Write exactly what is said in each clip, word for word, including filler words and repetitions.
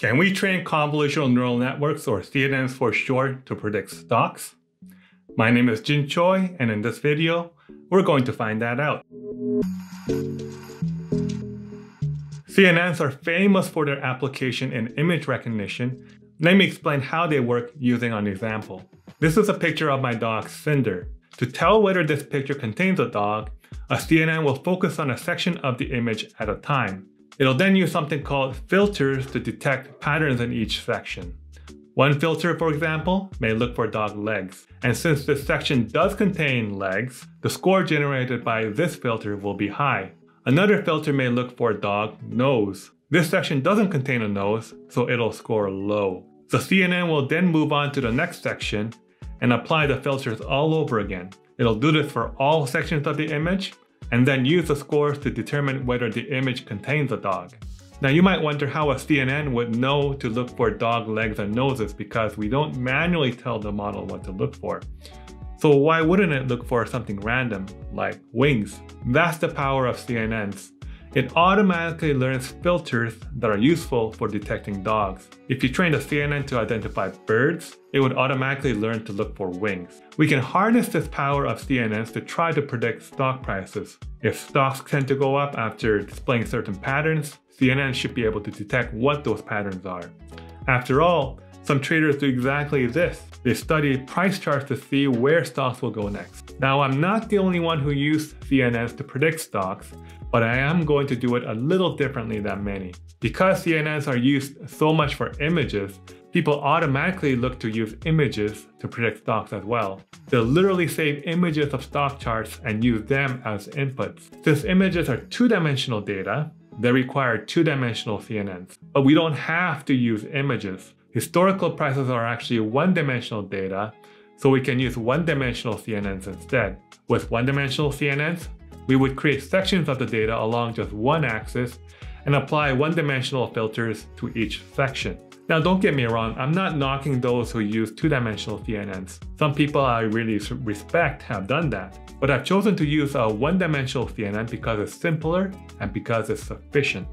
Can we train convolutional neural networks, or C N Ns for short, to predict stocks? My name is Jin Choi, and in this video, we're going to find that out. C N Ns are famous for their application in image recognition. Let me explain how they work using an example. This is a picture of my dog Cinder. To tell whether this picture contains a dog, a C N N will focus on a section of the image at a time. It'll then use something called filters to detect patterns in each section. One filter, for example, may look for dog legs. And since this section does contain legs, the score generated by this filter will be high. Another filter may look for dog nose. This section doesn't contain a nose, so it'll score low. The C N N will then move on to the next section and apply the filters all over again. It'll do this for all sections of the image, and then use the scores to determine whether the image contains a dog. Now you might wonder how a C N N would know to look for dog legs and noses, because we don't manually tell the model what to look for. So why wouldn't it look for something random, like wings? That's the power of C N Ns. It automatically learns filters that are useful for detecting dogs. If you trained a C N N to identify birds, it would automatically learn to look for wings. We can harness this power of C N Ns to try to predict stock prices. If stocks tend to go up after displaying certain patterns, C N Ns should be able to detect what those patterns are. After all, some traders do exactly this. They study price charts to see where stocks will go next. Now, I'm not the only one who used C N Ns to predict stocks, but I am going to do it a little differently than many. Because C N Ns are used so much for images, people automatically look to use images to predict stocks as well. They'll literally save images of stock charts and use them as inputs. Since images are two-dimensional data, they require two-dimensional C N Ns. But we don't have to use images. Historical prices are actually one-dimensional data, so we can use one-dimensional C N Ns instead. With one-dimensional C N Ns, we would create sections of the data along just one axis and apply one-dimensional filters to each section. Now don't get me wrong, I'm not knocking those who use two-dimensional C N Ns. Some people I really respect have done that. But I've chosen to use a one-dimensional C N N because it's simpler and because it's sufficient.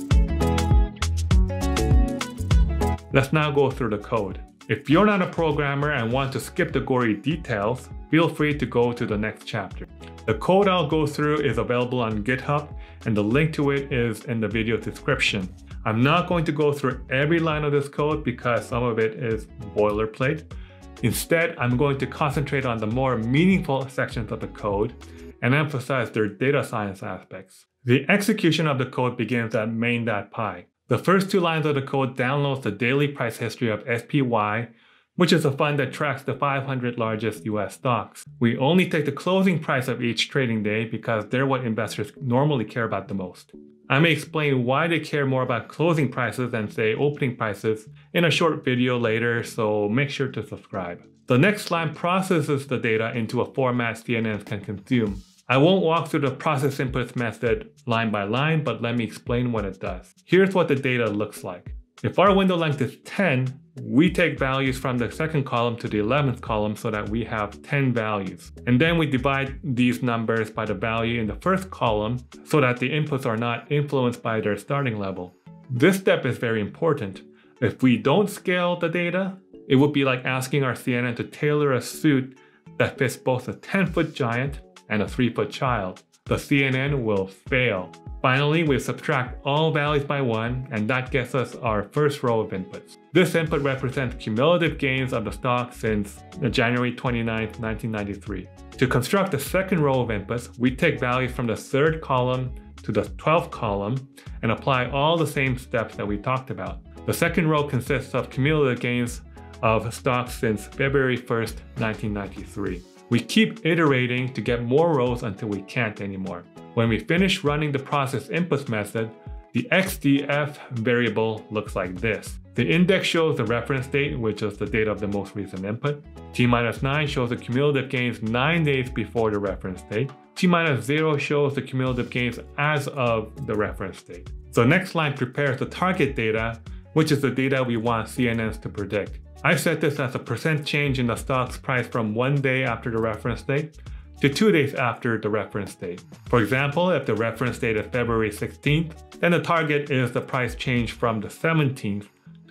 Let's now go through the code. If you're not a programmer and want to skip the gory details, feel free to go to the next chapter. The code I'll go through is available on GitHub, and the link to it is in the video description. I'm not going to go through every line of this code because some of it is boilerplate. Instead, I'm going to concentrate on the more meaningful sections of the code and emphasize their data science aspects. The execution of the code begins at main.py. The first two lines of the code downloads the daily price history of S P Y, which is a fund that tracks the five hundred largest U S stocks. We only take the closing price of each trading day because they're what investors normally care about the most. I may explain why they care more about closing prices than, say, opening prices in a short video later, so make sure to subscribe. The next line processes the data into a format C N Ns can consume. I won't walk through the process inputs method line by line, but let me explain what it does. Here's what the data looks like. If our window length is ten, we take values from the second column to the eleventh column so that we have ten values. And then we divide these numbers by the value in the first column so that the inputs are not influenced by their starting level. This step is very important. If we don't scale the data, it would be like asking our C N N to tailor a suit that fits both a ten-foot giant and a three-foot child. The C N N will fail. Finally, we subtract all values by one, and that gets us our first row of inputs. This input represents cumulative gains of the stock since January twenty-ninth, nineteen ninety-three. To construct the second row of inputs, we take values from the third column to the twelfth column and apply all the same steps that we talked about. The second row consists of cumulative gains of stocks since February first, nineteen ninety-three. We keep iterating to get more rows until we can't anymore. When we finish running the process inputs method, the X D F variable looks like this. The index shows the reference date, which is the date of the most recent input. T minus nine shows the cumulative gains nine days before the reference date. T minus zero shows the cumulative gains as of the reference date. So next line prepares the target data, which is the data we want C N Ns to predict. I set this as a percent change in the stock's price from one day after the reference date to two days after the reference date. For example, if the reference date is February sixteenth, then the target is the price change from the seventeenth to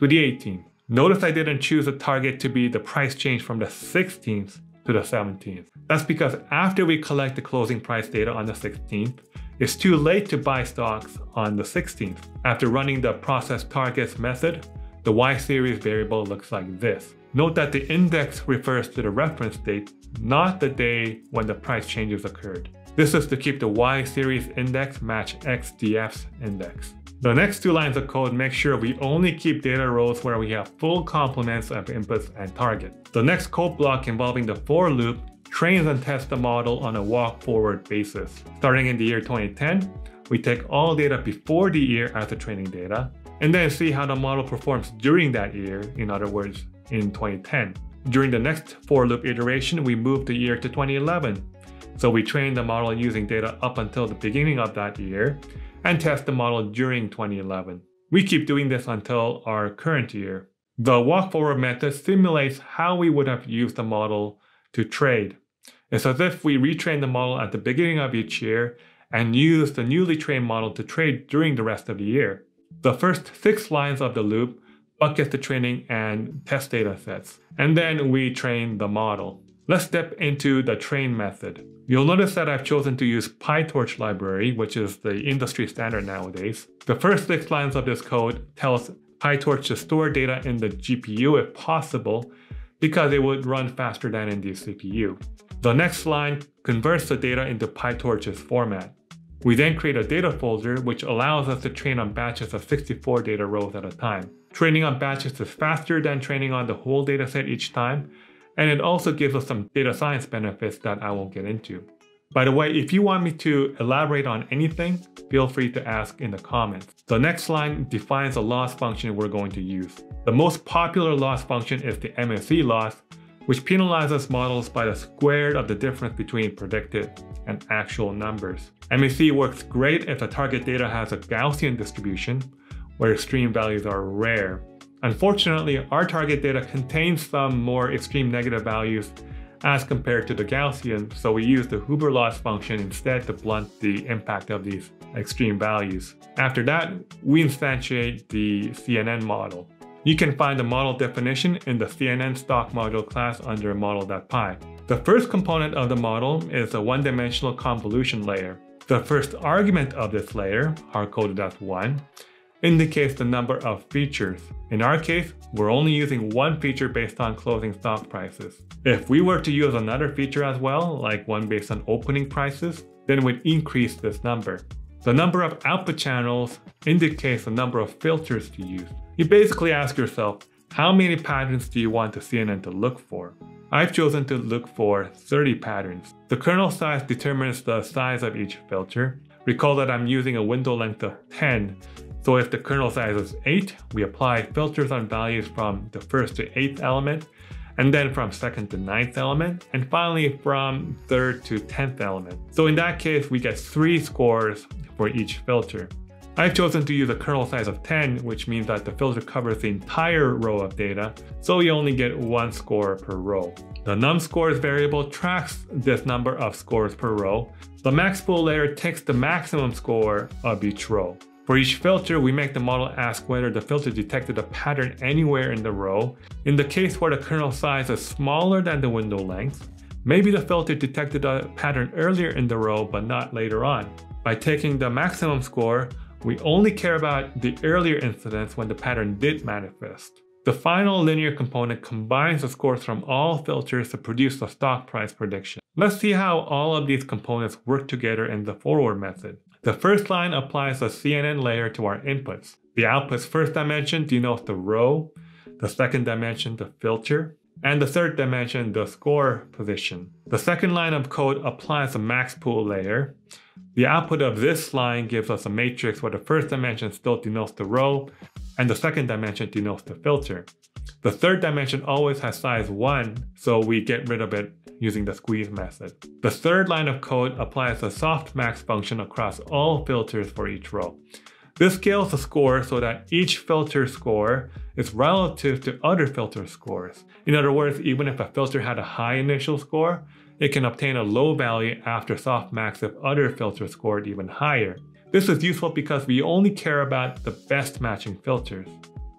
to the eighteenth. Notice I didn't choose a target to be the price change from the sixteenth to the seventeenth. That's because after we collect the closing price data on the sixteenth, it's too late to buy stocks on the sixteenth. After running the process targets method, the Y-series variable looks like this. Note that the index refers to the reference date, not the day when the price changes occurred. This is to keep the Y-series index match X D F's index. The next two lines of code make sure we only keep data rows where we have full complements of inputs and target. The next code block involving the for loop trains and tests the model on a walk-forward basis. Starting in the year twenty ten, we take all data before the year as the training data, and then see how the model performs during that year, in other words, in twenty ten. During the next for loop iteration, we move the year to twenty eleven. So we train the model using data up until the beginning of that year, and test the model during twenty eleven. We keep doing this until our current year. The walk-forward method simulates how we would have used the model to trade. It's as if we retrain the model at the beginning of each year and use the newly trained model to trade during the rest of the year. The first six lines of the loop bucket the training and test data sets, and then we train the model. Let's step into the train method. You'll notice that I've chosen to use PyTorch library, which is the industry standard nowadays. The first six lines of this code tells PyTorch to store data in the G P U if possible, because it would run faster than in the C P U. The next line converts the data into PyTorch's format. We then create a data folder which allows us to train on batches of sixty-four data rows at a time. Training on batches is faster than training on the whole dataset each time, and it also gives us some data science benefits that I won't get into. By the way, if you want me to elaborate on anything, feel free to ask in the comments. The next line defines a loss function we're going to use. The most popular loss function is the M S E loss, which penalizes models by the squared of the difference between predicted and actual numbers. M S E works great if the target data has a Gaussian distribution, where extreme values are rare. Unfortunately, our target data contains some more extreme negative values as compared to the Gaussian, so we use the Huber loss function instead to blunt the impact of these extreme values. After that, we instantiate the C N N model. You can find the model definition in the C N N stock module class under model.py. The first component of the model is a one-dimensional convolution layer. The first argument of this layer, hard-coded as one, indicates the number of features. In our case, we're only using one feature based on closing stock prices. If we were to use another feature as well, like one based on opening prices, then we'd increase this number. The number of output channels indicates the number of filters to use. You basically ask yourself, how many patterns do you want the C N N to look for? I've chosen to look for thirty patterns. The kernel size determines the size of each filter. Recall that I'm using a window length of ten, so if the kernel size is eight, we apply filters on values from the first to eighth element, and then from second to ninth element, and finally from third to tenth element. So in that case, we get three scores for each filter. I've chosen to use a kernel size of ten, which means that the filter covers the entire row of data, so you only get one score per row. The numScores variable tracks this number of scores per row. The maxpool layer takes the maximum score of each row. For each filter, we make the model ask whether the filter detected a pattern anywhere in the row. In the case where the kernel size is smaller than the window length, maybe the filter detected a pattern earlier in the row but not later on. By taking the maximum score, we only care about the earlier incidents when the pattern did manifest. The final linear component combines the scores from all filters to produce the stock price prediction. Let's see how all of these components work together in the forward method. The first line applies the C N N layer to our inputs. The output's first dimension denotes the row, the second dimension the filter, and the third dimension the score position. The second line of code applies the maxpool layer. The output of this line gives us a matrix where the first dimension still denotes the row, and the second dimension denotes the filter. The third dimension always has size one, so we get rid of it using the squeeze method. The third line of code applies the softmax function across all filters for each row. This scales the score so that each filter score is relative to other filter scores. In other words, even if a filter had a high initial score, it can obtain a low value after softmax if other filters scored even higher. This is useful because we only care about the best matching filters.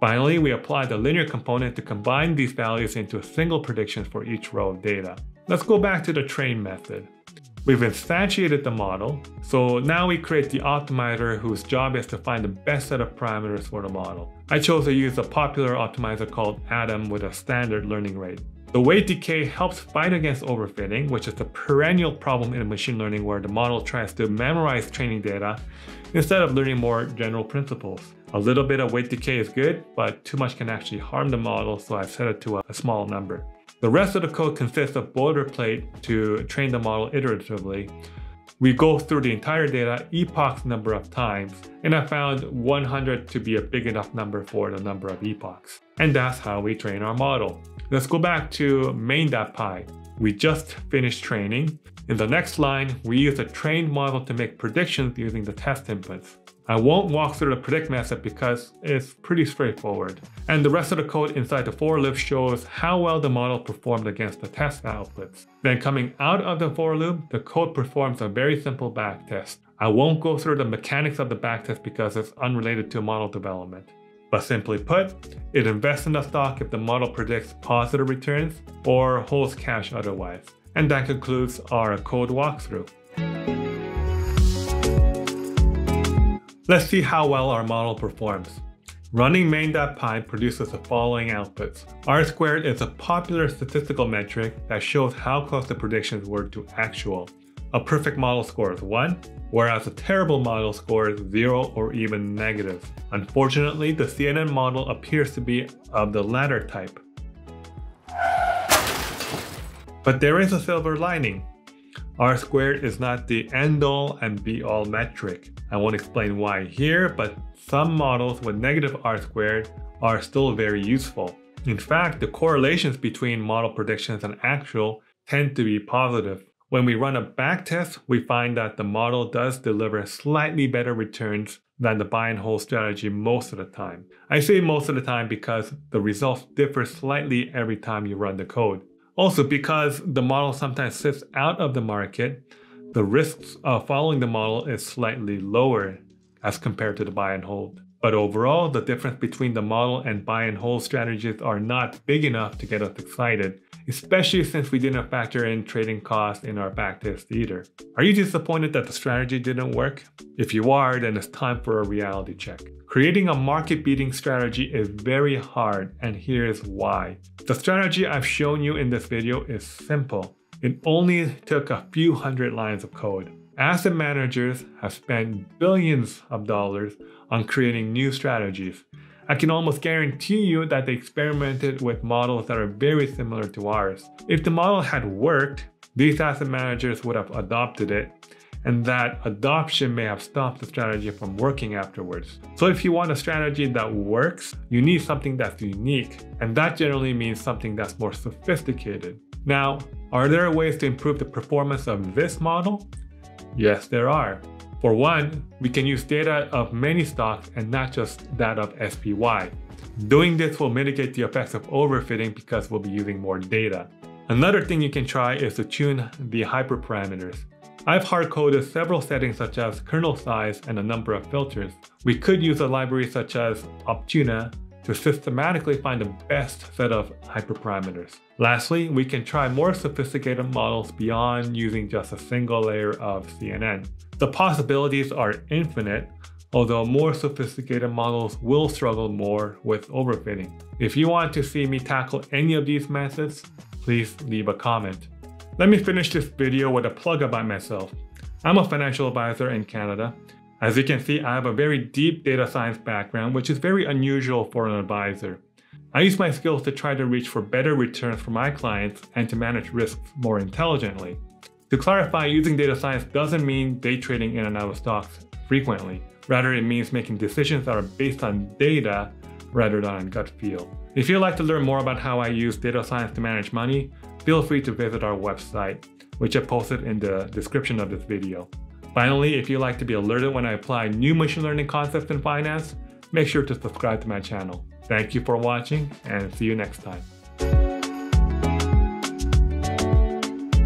Finally, we apply the linear component to combine these values into a single prediction for each row of data. Let's go back to the train method. We've instantiated the model, so now we create the optimizer whose job is to find the best set of parameters for the model. I chose to use a popular optimizer called Atom with a standard learning rate. The weight decay helps fight against overfitting, which is a perennial problem in machine learning where the model tries to memorize training data instead of learning more general principles. A little bit of weight decay is good, but too much can actually harm the model, so I set it to a, a small number. The rest of the code consists of boilerplate to train the model iteratively. We go through the entire data epochs number of times, and I found one hundred to be a big enough number for the number of epochs. And that's how we train our model. Let's go back to main.py. We just finished training. In the next line, we use a trained model to make predictions using the test inputs. I won't walk through the predict method because it's pretty straightforward. And the rest of the code inside the for loop shows how well the model performed against the test outputs. Then coming out of the for loop, the code performs a very simple backtest. I won't go through the mechanics of the backtest because it's unrelated to model development. But simply put, it invests in the stock if the model predicts positive returns or holds cash otherwise. And that concludes our code walkthrough. Let's see how well our model performs. Running main.py produces the following outputs. R squared is a popular statistical metric that shows how close the predictions were to actual. A perfect model scores one, whereas a terrible model scores zero or even negative. Unfortunately, the C N N model appears to be of the latter type. But there is a silver lining. R squared is not the end-all and be-all metric. I won't explain why here, but some models with negative R squared are still very useful. In fact, the correlations between model predictions and actual tend to be positive. When we run a backtest, we find that the model does deliver slightly better returns than the buy and hold strategy most of the time. I say most of the time because the results differ slightly every time you run the code. Also, because the model sometimes sits out of the market, the risks of following the model is slightly lower as compared to the buy and hold. But overall, the difference between the model and buy and hold strategies are not big enough to get us excited, especially since we didn't factor in trading costs in our backtest either. Are you disappointed that the strategy didn't work? If you are, then it's time for a reality check. Creating a market-beating strategy is very hard, and here's why. The strategy I've shown you in this video is simple. It only took a few hundred lines of code. Asset managers have spent billions of dollars on creating new strategies. I can almost guarantee you that they experimented with models that are very similar to ours. If the model had worked, these asset managers would have adopted it, and that adoption may have stopped the strategy from working afterwards. So if you want a strategy that works, you need something that's unique, and that generally means something that's more sophisticated. Now, are there ways to improve the performance of this model? Yes, there are. For one, we can use data of many stocks and not just that of S P Y. Doing this will mitigate the effects of overfitting because we'll be using more data. Another thing you can try is to tune the hyperparameters. I've hard-coded several settings such as kernel size and a number of filters. We could use a library such as Optuna to systematically find the best set of hyperparameters. Lastly, we can try more sophisticated models beyond using just a single layer of C N N. The possibilities are infinite, although more sophisticated models will struggle more with overfitting. If you want to see me tackle any of these methods, please leave a comment. Let me finish this video with a plug about myself. I'm a financial advisor in Canada. As you can see, I have a very deep data science background, which is very unusual for an advisor. I use my skills to try to reach for better returns for my clients and to manage risks more intelligently. To clarify, using data science doesn't mean day trading in and out of stocks frequently. Rather, it means making decisions that are based on data rather than on gut feel. If you'd like to learn more about how I use data science to manage money, feel free to visit our website, which I posted in the description of this video. Finally, if you'd like to be alerted when I apply new machine learning concepts in finance, make sure to subscribe to my channel. Thank you for watching, and see you next time.